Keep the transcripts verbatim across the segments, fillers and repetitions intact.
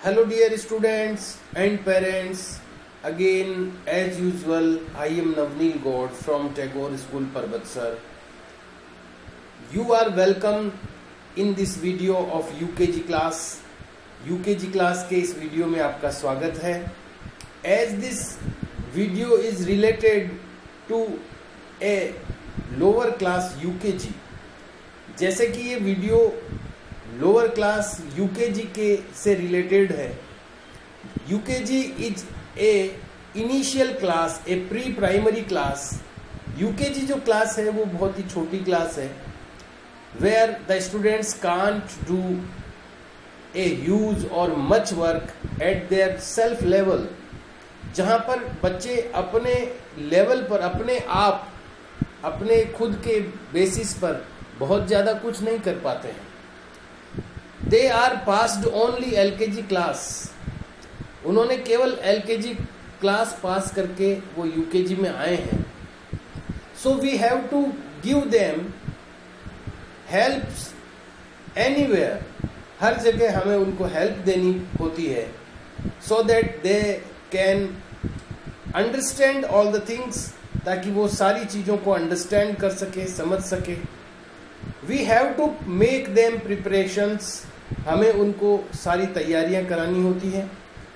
Hello dear students and parents, again as usual I am Navneel Gaur from Tagore School Parbatsar. You are welcome in this video of U K G class. U K G class के इस video में आपका स्वागत है. As this video is related to a lower class U K G, जैसे कि ये video lower class UKG के से रिलेटेड है. UKG is a initial class, a pre primary class. UKG जो क्लास है वो बहुत ही छोटी क्लास है, where the students can't do a huge or much work at their self level, जहाँ पर बच्चे अपने लेवल पर अपने आप अपने खुद के बेसिस पर बहुत ज़्यादा कुछ नहीं कर पाते हैं. They are passed only L K G class. उन्होंने केवल L K G class pass करके वो यू के जी में आए हैं. So we have to give them helps anywhere. हर जगह हमें उनको हेल्प देनी होती है, so that they can understand all the things, ताकि वो सारी चीज़ों को अंडरस्टैंड कर सके, समझ सके. We have to make them preparations. हमें उनको सारी तैयारियां करानी होती है.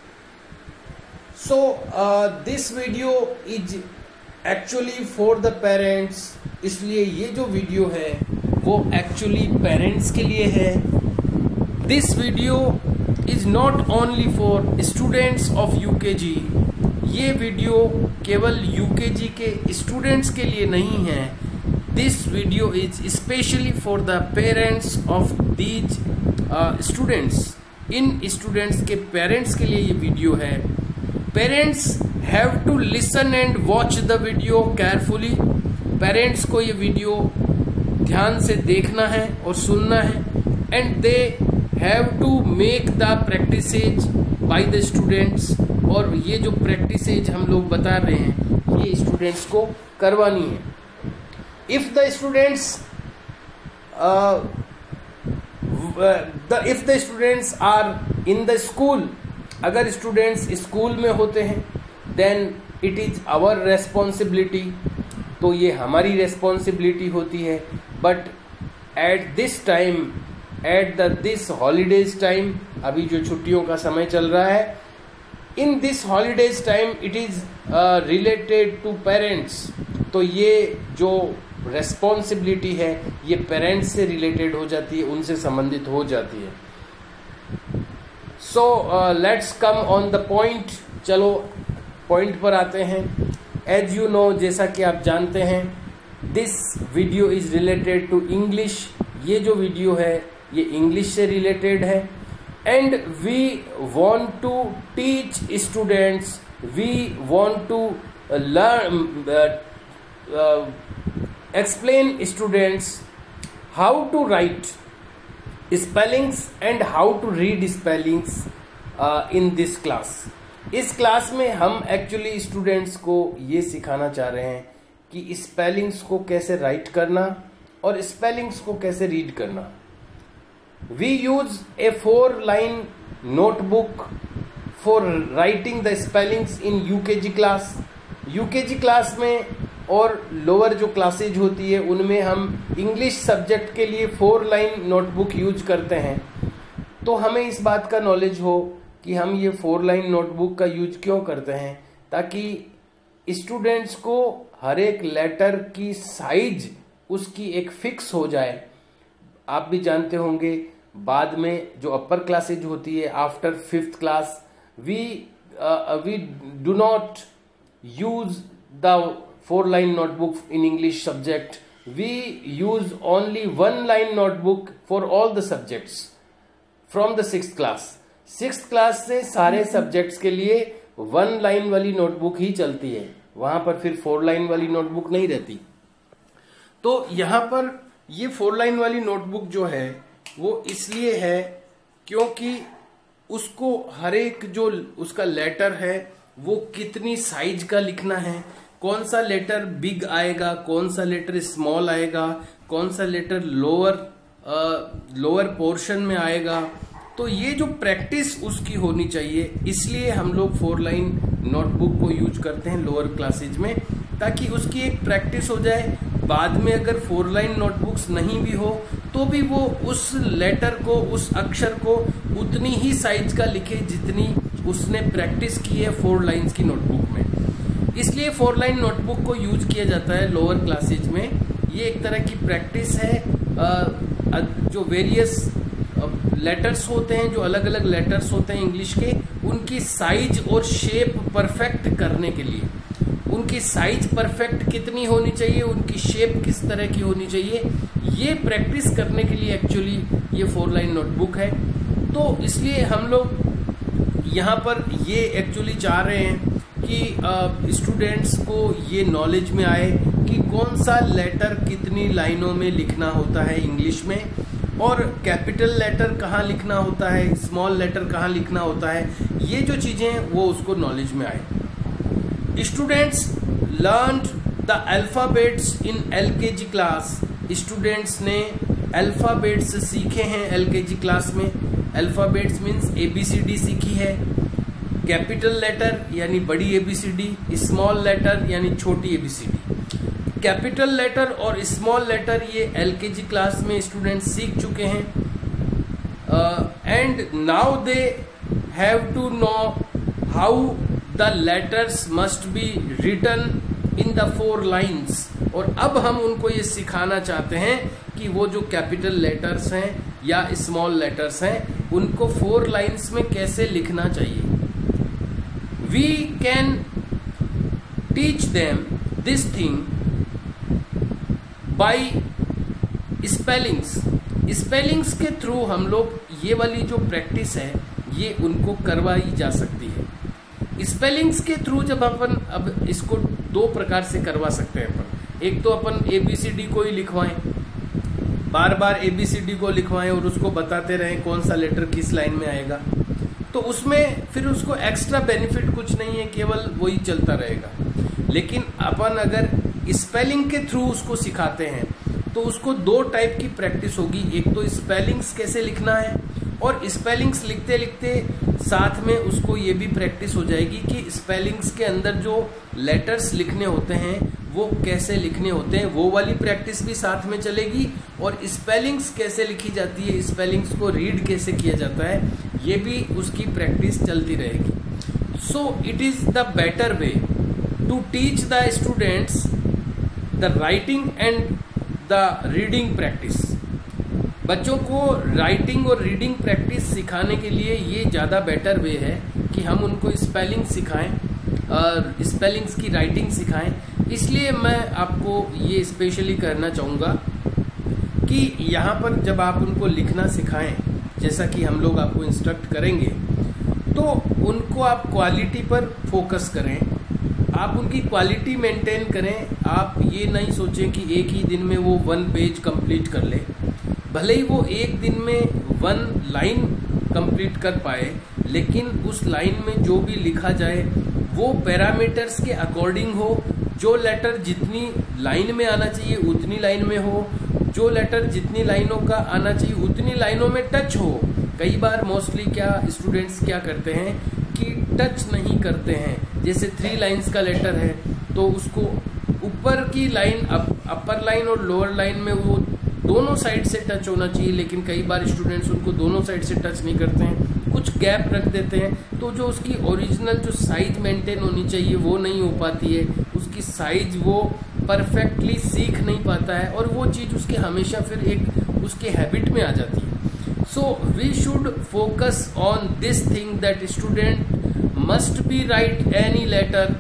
So this video is actually for the parents. इसलिए ये जो वीडियो है वो एक्चुअली पेरेंट्स के लिए है. This video is not only for students of UKG. ये वीडियो केवल यूकेजी के स्टूडेंट्स के लिए नहीं है. This video is especially for the parents of these uh, students. In students के parents के लिए ये video है. Parents have to listen and watch the video carefully. Parents को ये video ध्यान से देखना है और सुनना है. And they have to make the practices by the students. और ये जो practices हम लोग बता रहे हैं ये students को करवानी है. If the students, uh, the if the students are in the school, अगर students स्कूल में होते हैं, then it is our responsibility. तो ये हमारी responsibility होती है. But at this time, at the this holidays time, अभी जो छुट्टियों का समय चल रहा है, in this holidays time it is uh, related to parents. तो ये जो रेस्पॉन्सिबिलिटी है ये पेरेंट्स से रिलेटेड हो जाती है, उनसे संबंधित हो जाती है. So let's come on the point. चलो पॉइंट पर आते हैं. एज यू नो, जैसा कि आप जानते हैं, this video is related to English. ये जो वीडियो है ये इंग्लिश से रिलेटेड है. And we want to teach students, we want to learn explain students how to write spellings and how to read spellings uh, in this class. इस class में हम actually students को ये सिखाना चाह रहे हैं कि स्पेलिंग्स को कैसे राइट करना और स्पेलिंग्स को कैसे रीड करना. We use a four line notebook for writing the spellings in UKG class. UKG class में और लोअर जो क्लासेज होती है उनमें हम इंग्लिश सब्जेक्ट के लिए फोर लाइन नोटबुक यूज करते हैं. तो हमें इस बात का नॉलेज हो कि हम ये फोर लाइन नोटबुक का यूज क्यों करते हैं, ताकि स्टूडेंट्स को हर एक लेटर की साइज उसकी एक फिक्स हो जाए. आप भी जानते होंगे बाद में जो अपर क्लासेज होती है after fifth class, we we do not use the four line notebook in English subject. We use only one line notebook for all the subjects from the sixth class. sixth class से सारे subjects के लिए one line वाली notebook ही चलती है. वहां पर फिर four line वाली notebook नहीं रहती. तो यहाँ पर ये four line वाली notebook जो है वो इसलिए है क्योंकि उसको हर एक जो उसका लेटर है वो कितनी साइज का लिखना है, कौन सा लेटर बिग आएगा, कौन सा लेटर स्मॉल आएगा, कौन सा लेटर लोअर लोअर पोर्शन में आएगा. तो ये जो प्रैक्टिस उसकी होनी चाहिए, इसलिए हम लोग फोर लाइन नोटबुक को यूज करते हैं लोअर क्लासेज में, ताकि उसकी एक प्रैक्टिस हो जाए। बाद में अगर फोर लाइन नोटबुक्स नहीं भी हो तो भी वो उस लेटर को, उस अक्षर को उतनी ही साइज का लिखे जितनी उसने प्रैक्टिस की है फोर लाइन्स की नोटबुक में। इसलिए फोर लाइन नोटबुक को यूज किया जाता है लोअर क्लासेज में। ये एक तरह की प्रैक्टिस है। जो वेरियस लेटर्स होते हैं, जो अलग अलग लेटर्स होते हैं इंग्लिश के, उनकी साइज और शेप परफेक्ट करने के लिए, उनकी साइज परफेक्ट कितनी होनी चाहिए, उनकी शेप किस तरह की होनी चाहिए, ये प्रैक्टिस करने के लिए एक्चुअली ये फोर लाइन नोटबुक है। तो इसलिए हम लोग यहाँ पर ये एक्चुअली चाह रहे हैं कि स्टूडेंट्स को ये नॉलेज में आए कि कौन सा लेटर कितनी लाइनों में लिखना होता है इंग्लिश में, और कैपिटल लेटर कहाँ लिखना होता है, स्मॉल लेटर कहाँ लिखना होता है, ये जो चीज़ें हैं वो उसको नॉलेज में आए। Students learned the alphabets in LKG class. Students ने अल्फ़ाबेट्स सीखे हैं एलकेजी क्लास में। अल्फ़ाबेट्स मीन्स एबीसीडी सीखी है। कैपिटल लेटर यानी बड़ी एबीसीडी, स्मॉल लेटर यानी छोटी एबीसीडी। कैपिटल लेटर और स्मॉल लेटर ये एलकेजी क्लास में स्टूडेंट्स सीख चुके हैं। And now they have to know how the letters must be written in the four lines. और अब हम उनको ये सिखाना चाहते हैं कि वो जो कैपिटल लेटर्स हैं या स्मॉल लेटर्स हैं उनको फोर लाइन्स में कैसे लिखना चाहिए। We can teach them this thing by spellings. Spellings के थ्रू हम लोग ये वाली जो प्रैक्टिस है ये उनको करवाई जा सकती है। स्पेलिंग्स के थ्रू जब अपन, अब इसको दो प्रकार से करवा सकते हैं अपन। एक तो अपन एबीसीडी को ही लिखवाएं, बार बार एबीसीडी को लिखवाएं और उसको बताते रहें कौन सा लेटर किस लाइन में आएगा, तो उसमें फिर उसको एक्स्ट्रा बेनिफिट कुछ नहीं है, केवल वही चलता रहेगा। लेकिन अपन अगर स्पेलिंग के थ्रू उसको सिखाते हैं तो उसको दो टाइप की प्रैक्टिस होगी। एक तो स्पेलिंग्स कैसे लिखना है, और स्पेलिंग्स लिखते लिखते साथ में उसको ये भी प्रैक्टिस हो जाएगी कि स्पेलिंग्स के अंदर जो लेटर्स लिखने होते हैं वो कैसे लिखने होते हैं, वो वाली प्रैक्टिस भी साथ में चलेगी। और स्पेलिंग्स कैसे लिखी जाती है, स्पेलिंग्स को रीड कैसे किया जाता है, ये भी उसकी प्रैक्टिस चलती रहेगी। So it is the better way to teach the students the writing and the reading practice. बच्चों को राइटिंग और रीडिंग प्रैक्टिस सिखाने के लिए ये ज़्यादा बेटर वे है कि हम उनको स्पेलिंग सिखाएं और स्पेलिंग्स की राइटिंग सिखाएं। इसलिए मैं आपको ये स्पेशली करना चाहूँगा कि यहाँ पर जब आप उनको लिखना सिखाएं, जैसा कि हम लोग आपको इंस्ट्रक्ट करेंगे, तो उनको आप क्वालिटी पर फोकस करें, आप उनकी क्वालिटी मेंटेन करें। आप ये नहीं सोचें कि एक ही दिन में वो वन पेज कंप्लीट कर ले। भले ही वो एक दिन में वन लाइन कंप्लीट कर पाए, लेकिन उस लाइन में जो भी लिखा जाए वो पैरामीटर्स के अकॉर्डिंग हो। जो लेटर जितनी लाइन में आना चाहिए उतनी लाइन में हो, जो लेटर जितनी लाइनों का आना चाहिए उतनी लाइनों में टच हो। कई बार मोस्टली क्या स्टूडेंट्स क्या करते हैं कि टच नहीं करते हैं। जैसे थ्री लाइन्स का लेटर है तो उसको ऊपर की लाइन, अप, अपर लाइन और लोअर लाइन में वो दोनों साइड से टच होना चाहिए, लेकिन कई बार स्टूडेंट्स उनको दोनों साइड से टच नहीं करते हैं, कुछ गैप रख देते हैं, तो जो उसकी ओरिजिनल जो साइज मेंटेन होनी चाहिए वो नहीं हो पाती है, उसकी साइज वो परफेक्टली सीख नहीं पाता है, और वो चीज़ उसके हमेशा फिर एक उसके हैबिट में आ जाती है। So we should focus on this thing that student must be write any letter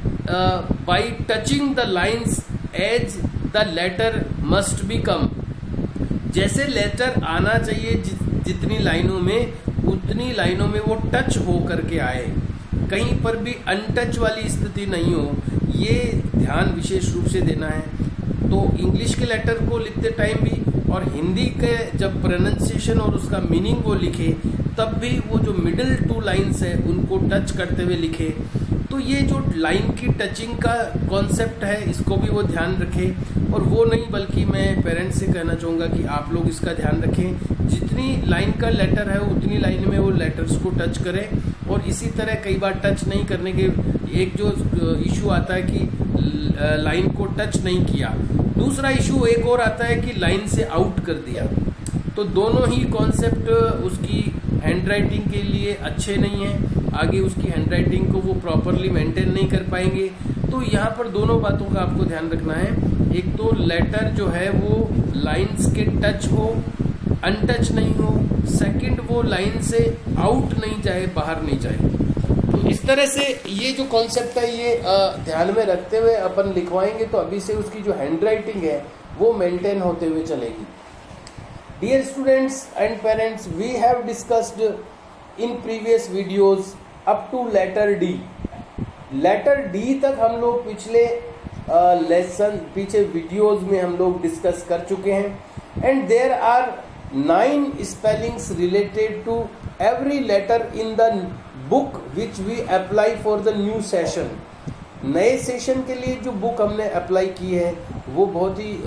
by touching the lines as the letter must be come. जैसे लेटर आना चाहिए जि, जितनी लाइनों में उतनी लाइनों में वो टच हो करके आए, कहीं पर भी अनटच वाली स्थिति नहीं हो, ये ध्यान विशेष रूप से देना है। तो इंग्लिश के लेटर को लिखते टाइम भी और हिंदी के जब प्रोनाउंसिएशन और उसका मीनिंग वो लिखे तब भी वो जो मिडिल टू लाइन्स है उनको टच करते हुए लिखे। तो ये जो लाइन की टचिंग का कॉन्सेप्ट है इसको भी वो ध्यान रखे। और वो नहीं, बल्कि मैं पेरेंट्स से कहना चाहूँगा कि आप लोग इसका ध्यान रखें, जितनी लाइन का लेटर है उतनी लाइन में वो लेटर्स को टच करें। और इसी तरह कई बार टच नहीं करने के एक जो इशू आता है कि लाइन को टच नहीं किया, दूसरा इशू एक और आता है कि लाइन से आउट कर दिया। तो दोनों ही कॉन्सेप्ट उसकी हैंडराइटिंग के लिए अच्छे नहीं हैं, आगे उसकी हैंडराइटिंग को वो प्रॉपरली मेंटेन नहीं कर पाएंगे। तो यहाँ पर दोनों बातों का आपको ध्यान रखना है, एक तो लेटर जो है वो लाइंस के टच हो, अनटच नहीं हो, सेकंड वो लाइन से आउट नहीं जाए, बाहर नहीं जाए। तो इस तरह से ये जो कॉन्सेप्ट है ये ध्यान में रखते हुए अपन लिखवाएंगे तो अभी से उसकी जो हैंडराइटिंग है वो मेंटेन होते हुए चलेगी। Dear students and parents, we have discussed in previous videos up to letter D. Letter D तक हम लोग पिछले लेसन uh, पीछे वीडियोस में हम लोग डिस्कस कर चुके हैं। And there are nine spellings related to every letter in the book which we apply for the new session. नए सेशन के लिए जो बुक हमने अप्लाई की है वो बहुत ही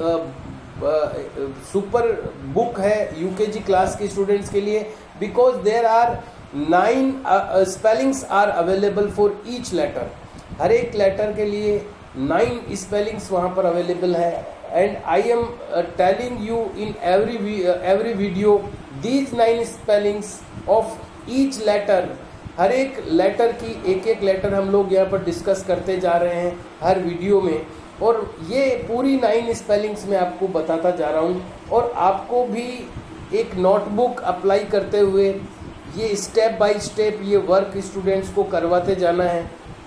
सुपर uh, बुक है यूकेजी क्लास के स्टूडेंट्स के लिए, because there are nine spellings are available for each letter. हर एक लेटर के लिए नाइन स्पेलिंग्स वहाँ पर अवेलेबल है। And I am telling you in every every video these nine spellings of each letter. हर एक लेटर की एक एक लेटर हम लोग यहाँ पर डिस्कस करते जा रहे हैं हर वीडियो में, और ये पूरी नाइन स्पेलिंग्स मैं आपको बताता जा रहा हूँ। और आपको भी एक नोटबुक अप्लाई करते हुए ये स्टेप बाय स्टेप ये वर्क स्टूडेंट्स को करवाते जाना है।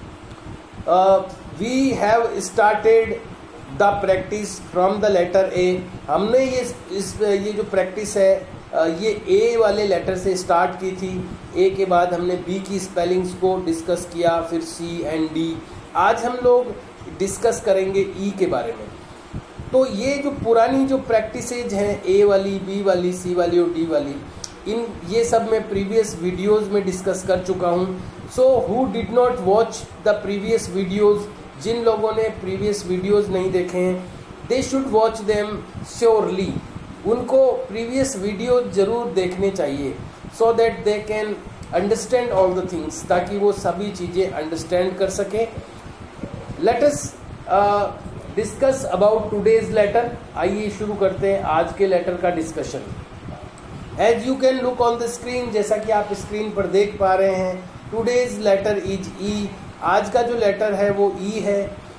We have started the practice from the letter A. हमने ये इस ये जो प्रैक्टिस है uh, ये ए वाले लेटर से स्टार्ट की थी। ए के बाद हमने बी की स्पेलिंग्स को डिस्कस किया, फिर सी एंड डी। आज हम लोग डिस्कस करेंगे ई के बारे में। तो ये जो पुरानी जो प्रैक्टिसेज हैं ए वाली, बी वाली, सी वाली और डी वाली, इन ये सब मैं प्रीवियस वीडियोस में डिस्कस कर चुका हूँ। So who did not watch the previous videos, जिन लोगों ने प्रीवियस वीडियोस नहीं देखे हैं, they should watch them surely. उनको प्रीवियस वीडियो जरूर देखने चाहिए, so that they can understand all the things, ताकि वो सभी चीज़ें अंडरस्टैंड कर सकें। Let us discuss about today's letter. आइए शुरू करते हैं आज के लेटर का discussion. As you can look on the screen, जैसा कि आप स्क्रीन पर देख पा रहे हैं, टुडेज लेटर इज ई। आज का जो लेटर है वो ई है।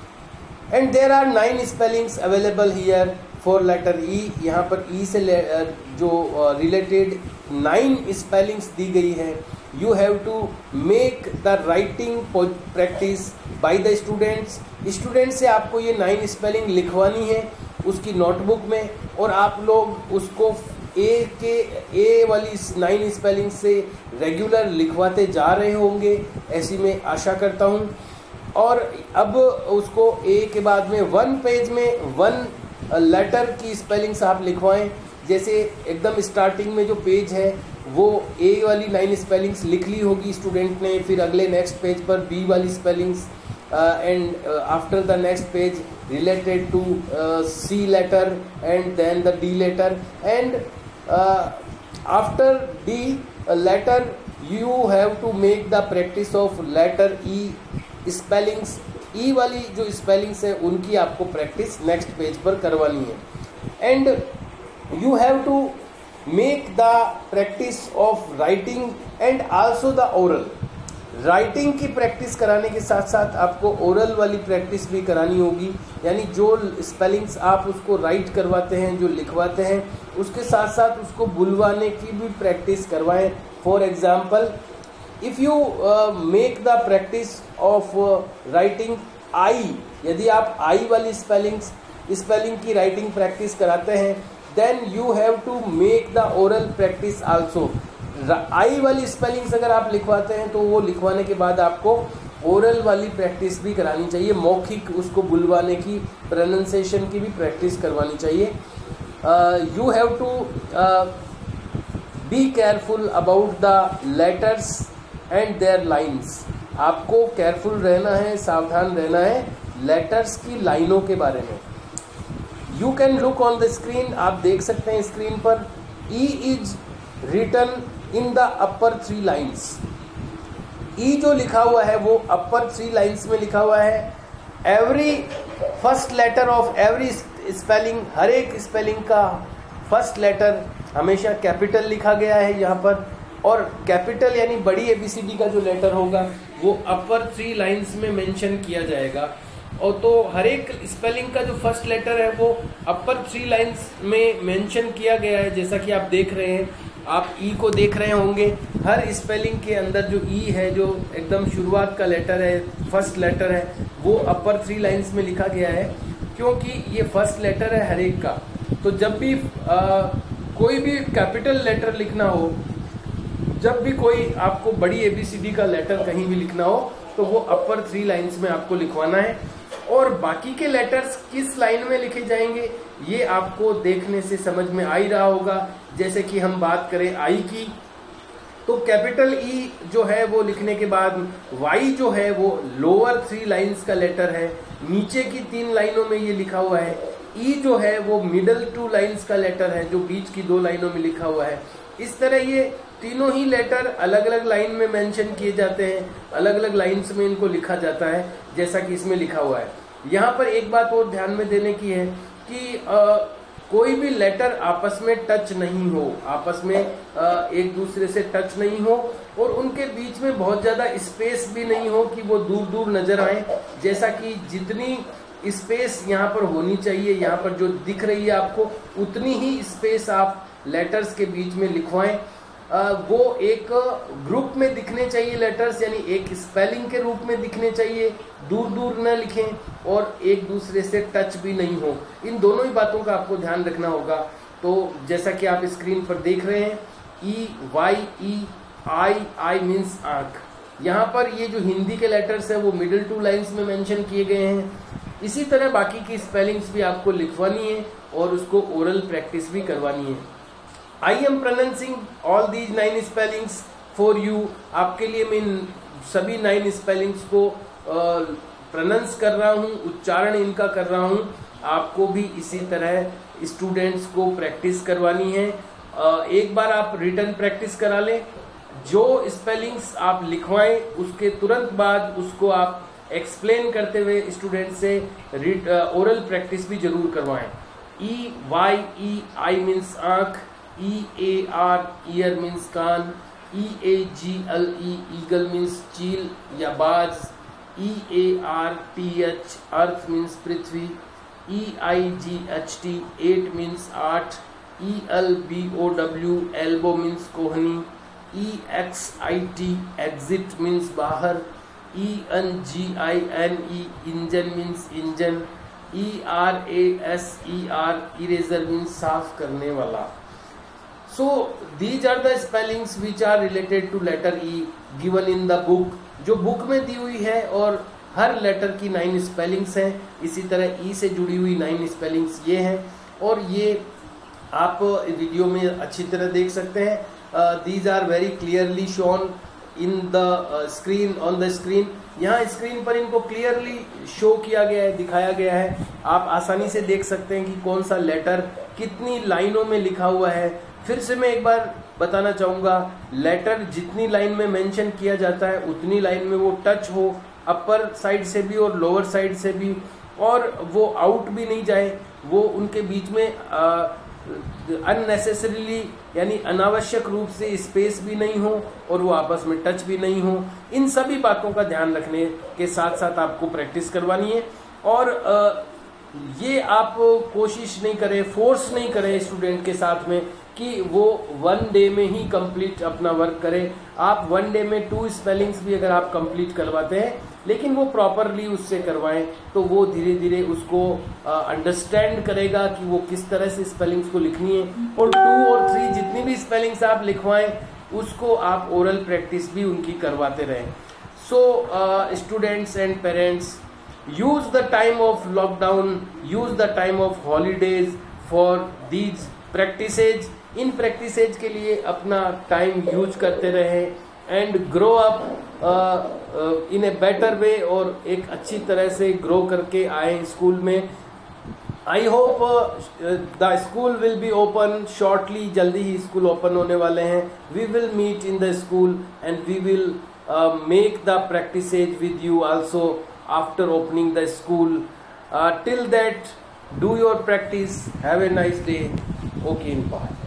And there are nine spellings available here for letter E. यहाँ पर ई से जो रिलेटेड नाइन स्पेलिंग्स दी गई है। You have to make the writing practice by the students. Student से आपको ये नाइन स्पेलिंग लिखवानी है उसकी नोटबुक में, और आप लोग उसको ए के ए वाली नाइन स्पेलिंग से रेगुलर लिखवाते जा रहे होंगे, ऐसी मैं आशा करता हूँ। और अब उसको ए के बाद में वन पेज में वन लेटर की स्पेलिंग्स आप लिखवाएं। जैसे एकदम स्टार्टिंग में जो पेज है वो ए वाली नाइन स्पेलिंग्स लिख ली होगी स्टूडेंट ने, फिर अगले नेक्स्ट पेज पर बी वाली spellings, and after the next page related to uh, C letter and then the D letter, and uh, after D uh, letter you have to make the practice of letter E spellings। E वाली जो spellings है उनकी आपको practice next page पर करवानी है। and you have to make the practice of writing and also the oral। Writing की practice कराने के साथ साथ आपको ओरल वाली प्रैक्टिस भी करानी होगी, यानी जो स्पेलिंग्स आप उसको राइट करवाते हैं, जो लिखवाते हैं, उसके साथ साथ उसको बुलवाने की भी प्रैक्टिस करवाएं। For example, if you make the practice of writing I, यदि आप आई वाली स्पेलिंग्स स्पेलिंग की राइटिंग प्रैक्टिस कराते हैं, then you have to make the oral practice also. I वाली स्पेलिंग्स अगर आप लिखवाते हैं तो वो लिखवाने के बाद आपको ओरल वाली प्रैक्टिस भी करानी चाहिए, मौखिक उसको बुलवाने की, प्रोनाउंसिएशन की भी प्रैक्टिस करवानी चाहिए। You have to be careful about the letters and their lines. आपको केयरफुल रहना है, सावधान रहना है लेटर्स की लाइनों के बारे में। You can look on the screen, आप देख सकते हैं स्क्रीन पर, E is written in the upper three lines. E जो लिखा हुआ है वो अपर थ्री लाइन्स में लिखा हुआ है। Every first letter of every spelling, हर एक स्पेलिंग का फर्स्ट लेटर हमेशा कैपिटल लिखा गया है यहाँ पर, और कैपिटल यानी बड़ी एबीसीडी का जो लेटर होगा वो अपर थ्री लाइन्स में मेंशन किया जाएगा। और तो हर एक स्पेलिंग का जो फर्स्ट लेटर है वो अपर थ्री लाइन्स में मेंशन किया गया है। जैसा कि आप देख रहे हैं, आप ई को देख रहे होंगे, हर स्पेलिंग के अंदर जो ई है, जो एकदम शुरुआत का लेटर है, फर्स्ट लेटर है, वो अपर थ्री लाइन्स में लिखा गया है, क्योंकि ये फर्स्ट लेटर है हर एक का। तो जब भी आ, कोई भी कैपिटल लेटर लिखना हो, जब भी कोई आपको बड़ी एबीसीडी का लेटर कहीं भी लिखना हो, तो वो अपर थ्री लाइन्स में आपको लिखवाना है। और बाकी के लेटर्स किस लाइन में लिखे जाएंगे ये आपको देखने से समझ में आ ही रहा होगा। जैसे कि हम बात करें आई की, तो कैपिटल ई जो है वो लिखने के बाद वाई जो है वो लोअर थ्री लाइन्स का लेटर है, नीचे की तीन लाइनों में ये लिखा हुआ है। ई जो है वो मिडल टू लाइन्स का लेटर है, जो बीच की दो लाइनों में लिखा हुआ है। इस तरह ये तीनों ही लेटर अलग अलग लाइन में मेंशन किए जाते हैं, अलग अलग लाइन्स में इनको लिखा जाता है, जैसा कि इसमें लिखा हुआ है। यहाँ पर एक बात और ध्यान में देने की है कि आ, कोई भी लेटर आपस में टच नहीं हो, आपस में आ, एक दूसरे से टच नहीं हो, और उनके बीच में बहुत ज्यादा स्पेस भी नहीं हो कि वो दूर दूर नजर आए। जैसा कि जितनी स्पेस यहाँ पर होनी चाहिए, यहाँ पर जो दिख रही है आपको, उतनी ही स्पेस आप लेटर्स के बीच में लिखवाएं। वो एक ग्रुप में दिखने चाहिए लेटर्स, यानी एक स्पेलिंग के रूप में दिखने चाहिए, दूर दूर न लिखें और एक दूसरे से टच भी नहीं हो। इन दोनों ही बातों का आपको ध्यान रखना होगा। तो जैसा कि आप स्क्रीन पर देख रहे हैं, ई वाई ई आई, आई मीन्स आंख। यहाँ पर ये जो हिंदी के लेटर्स है वो मिडिल टू लाइन्स में मेंशन किए गए हैं। इसी तरह बाकी की स्पेलिंग्स भी आपको लिखवानी है और उसको ओरल प्रैक्टिस भी करवानी है। I am pronouncing all these nine spellings for you. आपके लिए मैं सभी नाइन स्पेलिंग्स को प्रोनाउंस कर रहा हूँ, उच्चारण इनका कर रहा हूँ। आपको भी इसी तरह स्टूडेंट्स को प्रैक्टिस करवानी है। uh, एक बार आप रिटन प्रैक्टिस करा लें, जो स्पेलिंग्स आप लिखवाएं उसके तुरंत बाद उसको आप एक्सप्लेन करते हुए स्टूडेंट से ओरल प्रैक्टिस भी जरूर करवाएं। ई वाई ई आई मीन्स आंख, E A R ear means कान, E A G L E eagle means चील या बाज, E A R T H earth means पृथ्वी, E I G H T eight means आठ, E L B O W elbow means कोहनी, E X I T exit means बाहर, E N G I N E engine means engine, E R A S E R eraser means साफ करने वाला। So these are the spellings which are related to letter E given in the book, जो book में दी हुई है, और हर लेटर की नाइन स्पेलिंग्स हैं। इसी तरह ई से जुड़ी हुई नाइन स्पेलिंग्स ये हैं, और ये आप वीडियो में अच्छी तरह देख सकते हैं। These are very clearly shown in the screen, on the screen. यहाँ स्क्रीन पर इनको क्लियरली शो किया गया है, दिखाया गया है। आप आसानी से देख सकते हैं कि कौन सा लेटर कितनी लाइनों में लिखा हुआ है। फिर से मैं एक बार बताना चाहूँगा, लेटर जितनी लाइन में मेंशन किया जाता है उतनी लाइन में वो टच हो, अपर साइड से भी और लोअर साइड से भी, और वो आउट भी नहीं जाए, वो उनके बीच में अननेसेसरीली यानी अनावश्यक रूप से स्पेस भी नहीं हो, और वो आपस में टच भी नहीं हो। इन सभी बातों का ध्यान रखने के साथ साथ आपको प्रैक्टिस करवानी है। और आ, ये आप कोशिश नहीं करें, फोर्स नहीं करें स्टूडेंट के साथ में कि वो वन डे में ही कंप्लीट अपना वर्क करें। आप वन डे में टू स्पेलिंग्स भी अगर आप कंप्लीट करवाते हैं, लेकिन वो प्रॉपरली उससे करवाएं, तो वो धीरे धीरे उसको अंडरस्टैंड करेगा कि वो किस तरह से स्पेलिंग्स को लिखनी है। और टू और थ्री जितनी भी स्पेलिंग्स आप लिखवाएं उसको आप ओरल प्रैक्टिस भी उनकी करवाते रहें। So students and parents, use the time of lockdown, use the time of holidays for these practices। इन practices के लिए अपना टाइम यूज करते रहें and grow up in a better way, और एक अच्छी तरह से ग्रो करके आए स्कूल में। I hope the school will be open shortly, जल्दी ही स्कूल ओपन होने वाले हैं. We will meet in the school and we will make the practices with you also after opening the school. Till that, do your practice. Have a nice day. Okay, bye.